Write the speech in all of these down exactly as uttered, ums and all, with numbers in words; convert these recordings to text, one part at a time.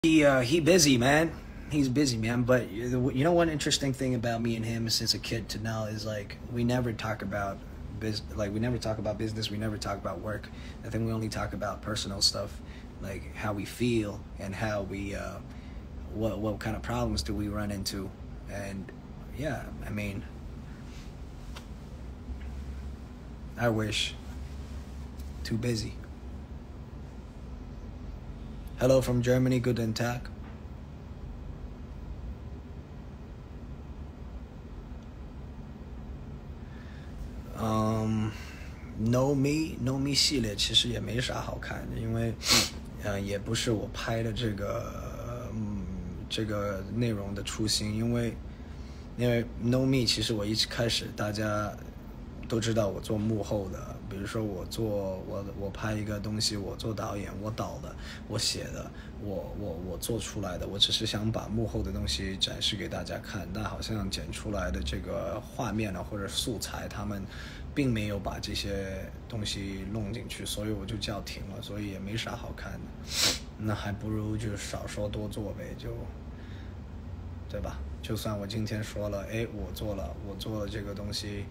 He uh, he busy, man. He's busy, man. But you know, one interesting thing about me and him since a kid to now is like we never talk about biz. Like we never talk about business. We never talk about work. I think we only talk about personal stuff, like how we feel and how we, uh, what what kind of problems do we run into, and yeah, I mean, I wish. Too busy. Hello from Germany, guten Tag.嗯 ，No Me No Me 系列其实也没啥好看的，因为，呃，也不是我拍的这个，嗯，这个内容的初心，因为，因为 No Me 其实我一开始大家都知道我做幕后的，比如说我做我我拍一个东西，我做导演，我导的，我写的，我我我做出来的，我只是想把幕后的东西展示给大家看，但好像剪出来的这个画面呢或者素材，他们并没有把这些东西弄进去，所以我就叫停了，所以也没啥好看的，那还不如就少说多做呗，就对吧？就算我今天说了，哎，我做了，我做了这个东西。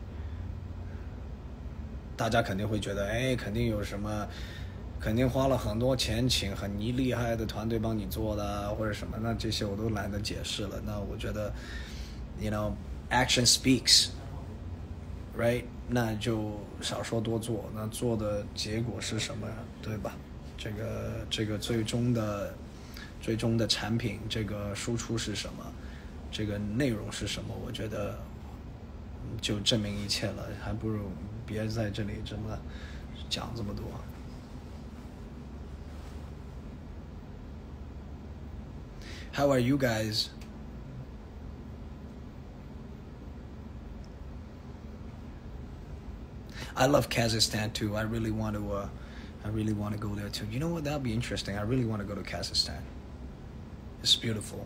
大家肯定会觉得，哎，肯定有什么，肯定花了很多钱请很厉害的团队帮你做的，或者什么，那这些我都懒得解释了。那我觉得 ，you know, action speaks, right? 那就少说多做，那做的结果是什么，对吧？这个这个最终的最终的产品，这个输出是什么，这个内容是什么？我觉得就证明一切了，还不如。别在这里这么讲这么多。How are you guys? I love Kazakhstan too. I really want to. Uh, I really want to go there too. You know what? That'll be interesting. I really want to go to Kazakhstan. It's beautiful.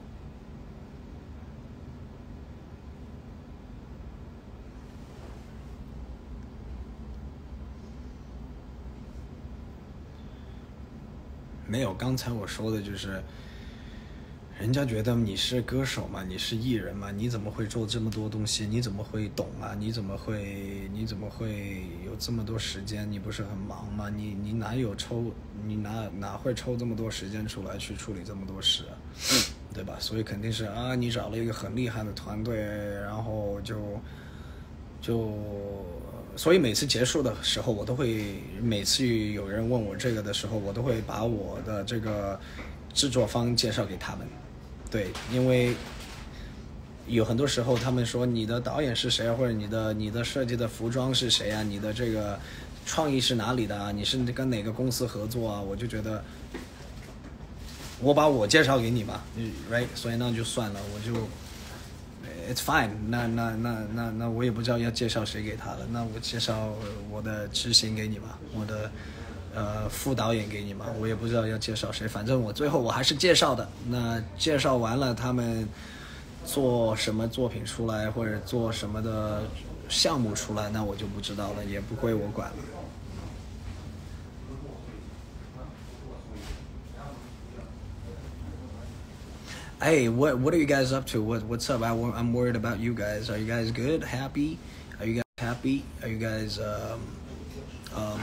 没有，刚才我说的就是人家觉得你是歌手嘛，你是艺人嘛，你怎么会做这么多东西，你怎么会懂啊，你怎么会你怎么会有这么多时间，你不是很忙吗，你你哪有抽你哪哪会抽这么多时间出来去处理这么多事啊，对吧？所以肯定是啊，你找了一个很厉害的团队，然后就就所以每次结束的时候，我都会每次有人问我这个的时候，我都会把我的这个制作方介绍给他们。对，因为有很多时候他们说你的导演是谁啊，或者你的你的设计的服装是谁啊，你的这个创意是哪里的啊，你是跟哪个公司合作啊，我就觉得我把我介绍给你嘛 ，right？ 所以那就算了，我就。It's fine， 那那那那那我也不知道要介绍谁给他了，那我介绍我的执行给你嘛，我的呃副导演给你嘛，我也不知道要介绍谁，反正我最后我还是介绍的。那介绍完了，他们做什么作品出来，或者做什么的项目出来，那我就不知道了，也不归我管了。Hey, what what are you guys up to? What what's up? I, I'm worried about you guys. Are you guys good? Happy? Are you guys happy? Are you guys um um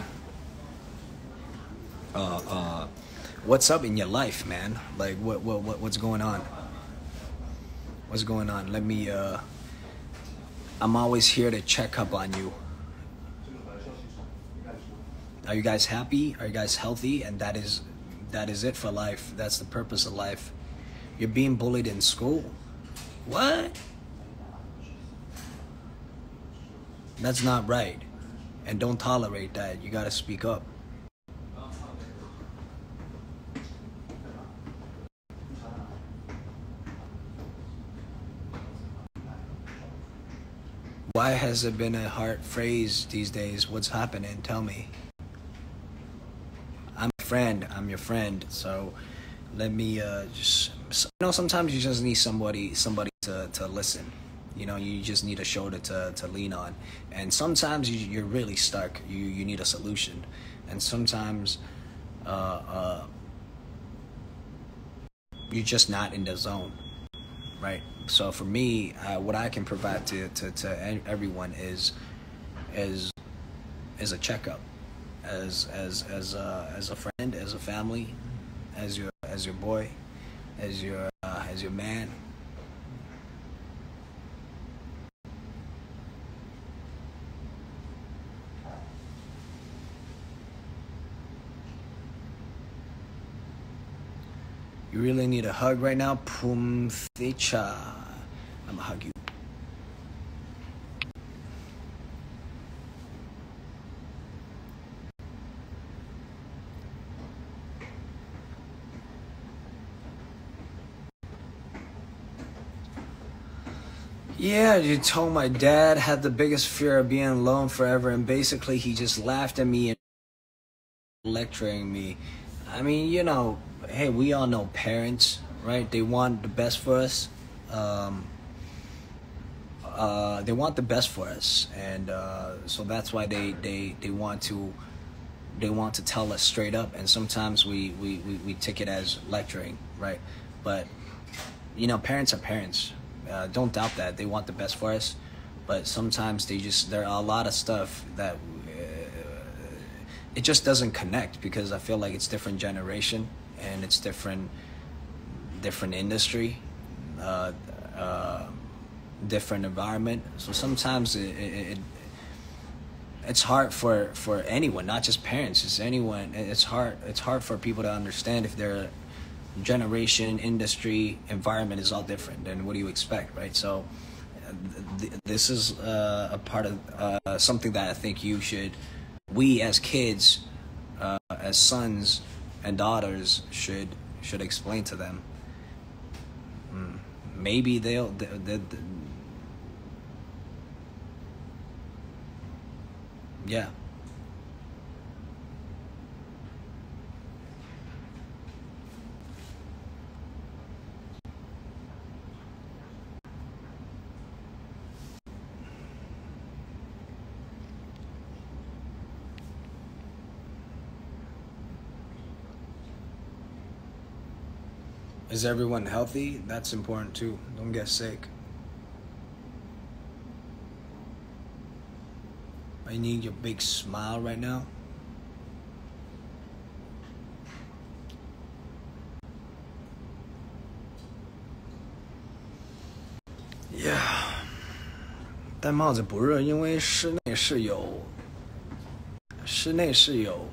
uh uh what's up in your life, man? Like what what what what's going on? What's going on? Let me uh I'm always here to check up on you. Are you guys happy? Are you guys healthy? And that is that is it for life. That's the purpose of life. You're being bullied in school. What? That's not right. And don't tolerate that. You gotta speak up. Why has it been a hard phrase these days? What's happening? Tell me. I'm a friend. I'm your friend. So let me uh, just, you know, sometimes you just need somebody, somebody to, to listen. You know, you just need a shoulder to, to lean on. And sometimes you, you're really stuck. You you need a solution. And sometimes uh, uh, you're just not in the zone, right? So for me, uh, what I can provide to, to, to everyone is is is a checkup, as as as a, as a friend, as a family, as your as your boy, as your uh, as your man. You really need a hug right now? Pum Thecha. I'm gonna hug you. Yeah, you told my dad had the biggest fear of being alone forever, and basically he just laughed at me and lecturing me. I mean, you know, hey, we all know parents, right? They want the best for us. Um, uh, they want the best for us, and uh, so that's why they, they, they want to they want to tell us straight up. And sometimes we, we, we, we take it as lecturing, right? But you know, parents are parents. Uh, don't doubt that they want the best for us, but sometimes they just there are a lot of stuff that it just doesn't connect, because I feel like it's different generation and it's different different industry, uh, uh, different environment. So sometimes it, it, it it's hard for, for anyone, not just parents. It's anyone. It's hard. It's hard for people to understand if their generation, industry, environment is all different. Then what do you expect, right? So th- this is uh, a part of uh, something that I think you should. We as kids, uh, as sons and daughters, should should explain to them. Mm. Maybe they'll. They, they, they, yeah. Is everyone healthy? That's important too. Don't get sick. I need your big smile right now. Yeah， 戴帽子不热，因为室内是有室内是有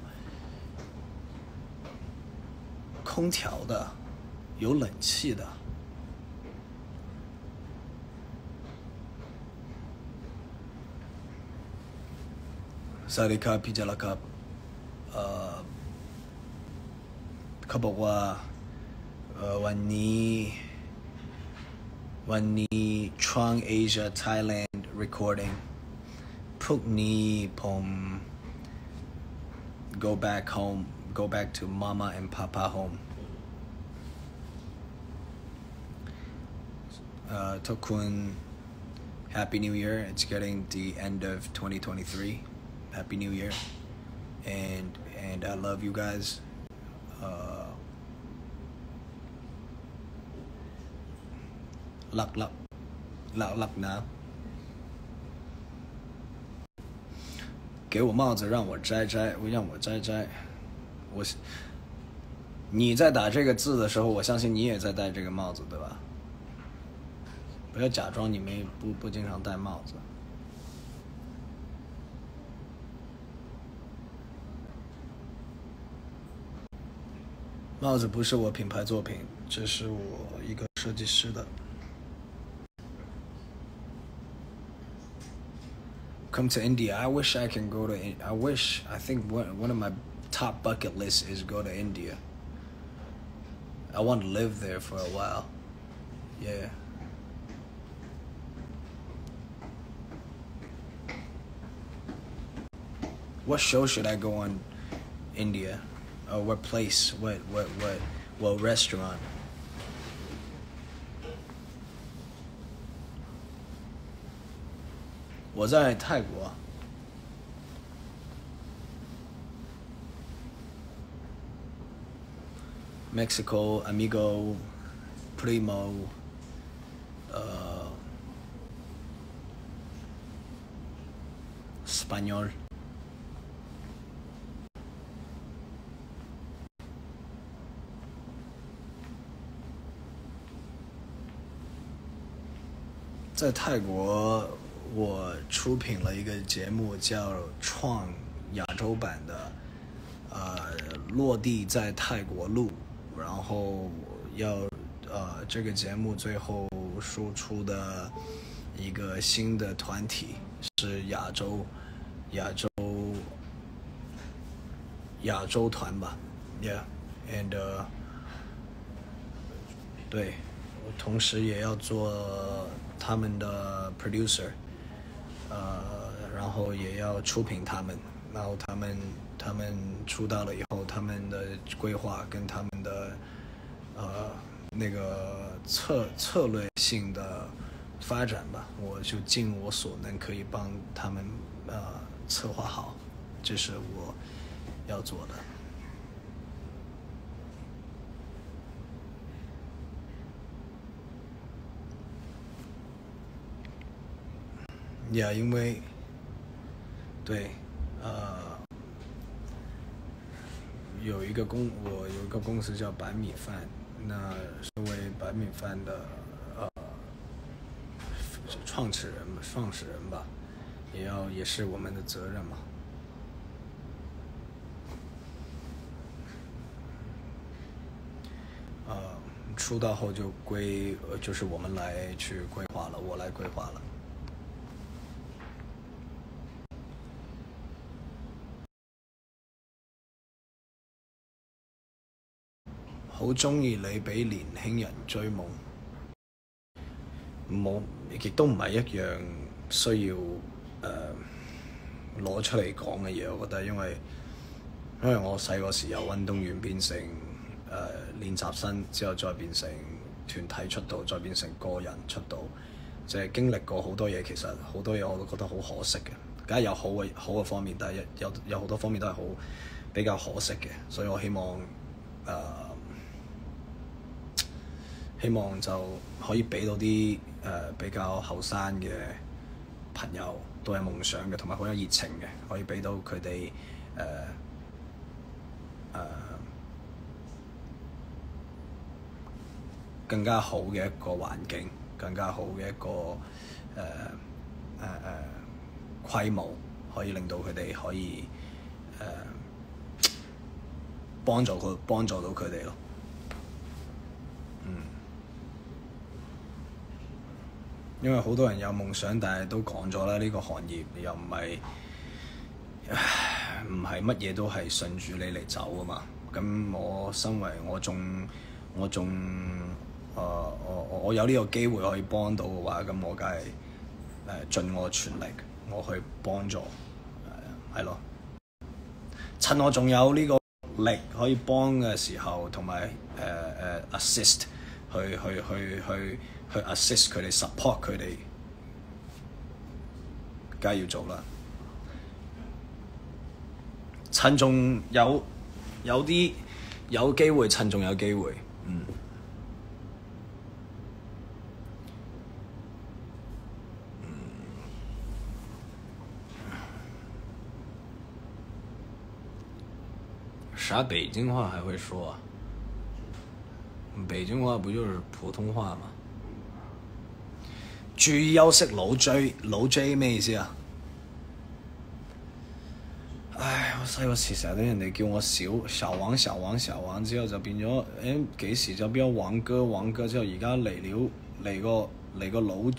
空调的，有冷气的。สวัสดีครับพี่เจริญครับเอ่อเขาบอกว่าเอ่อวันนี้วันนี้ช่อง Asia Thailand recording พรุ่งนี้ผม go back home go back to mama and papa home เอ่อทุกคน Happy New Year. It's getting the end of twenty twenty-three. Happy New Year. And and I love you guys. Uh, luck, luck, luck, luck now. 给我帽子让我摘摘，让我摘摘。我，你在打这个字的时候，我相信你也在戴这个帽子，对吧？不要假装你没不不经常戴帽子。帽子不是我品牌作品，这是我一个设计师的。Come to India. I wish I can go to. I wish. I think one one of my top bucket lists is go to India. I want to live there for a while. Yeah. What show should I go on? India. Uh, what place? What what what? What restaurant? 我在泰国。Mexico, amigo, Primo， 呃 ，Spaniel。在泰国，我出品了一个节目叫《创亚洲版的》，呃，落地在泰国录，然后要呃这个节目最后输出的一个新的团体是亚洲亚洲亚洲团吧 ，Yeah，and、uh, 对，我同时也要做他们的 producer， 呃，然后也要出品他们，然后他们他们出道了以后，他们的规划跟他们的呃那个策策略性的发展吧，我就尽我所能可以帮他们呃策划好，这是我要做的。呀、yeah, 因为对，呃，有一个公，我有一个公司叫白米饭，那身为白米饭的呃创始人、创始人吧，也要也是我们的责任嘛。呃，出道后就归，呃，就是我们来去规划了，我来规划了。好中意你俾年輕人追夢，冇亦都唔係一樣需要誒攞、呃、出嚟講嘅嘢，我覺得，因為因為我細個時由運動員變成誒、呃、練習生，之後再變成團體出道，再變成個人出道，即係經歷過好多嘢，其實好多嘢我都覺得好可惜嘅，梗係有好嘅好嘅方面，但係有有好多方面都係好比較可惜嘅，所以我希望誒。呃希望就可以俾到啲誒、呃、比較後生嘅朋友都有夢想嘅，同埋好有熱情嘅，可以俾到佢哋誒誒更加好嘅一個環境，更加好嘅一個誒誒誒規模，可以令到佢哋可以誒、呃、幫助佢幫助到佢哋咯。嗯。因為好多人有夢想，但係都講咗啦，呢個行業又唔係唔係乜嘢都係順住你嚟走啊嘛。咁我身為我仲我仲誒、呃、我我有呢個機會可以幫到嘅話，咁我梗係誒盡我全力，我去幫助係咯。趁我仲有呢個力可以幫嘅時候，同埋誒誒 assist 去去去去。去 assist 佢哋 support 佢哋，梗係要做啦。趁仲有有啲有機會，趁仲有機會，嗯。啥北京話還會說啊？北京話不就是普通話嗎？注意休息，老 J， 老 J 咩意思啊？唉，我細個時成日都人哋叫我小小王小王小王，之後就變咗，誒幾時就變咗王哥王哥，之後而家嚟了嚟個嚟個老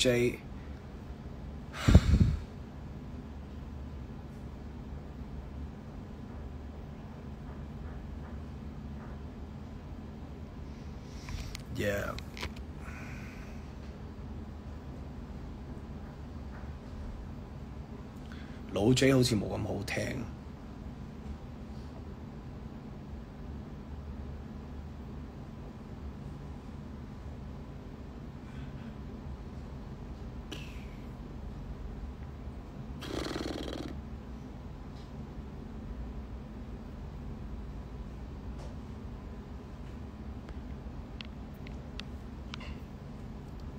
J。Yeah。老 J 好似冇咁好聽。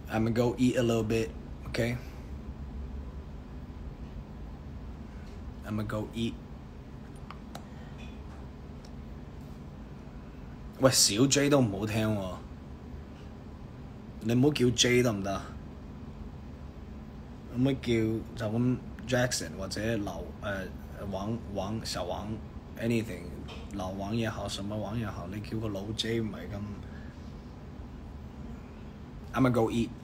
I'm gonna go eat a little bit, okay? I'm gonna go eat。喂，小 J 都唔好聽喎，你唔好叫 J 得唔得？可唔可以叫就咁 Jackson 或者劉誒、呃、王王小王 anything 劉王也好，什麼王也好，你叫個老 J 唔係咁。I'm gonna go eat。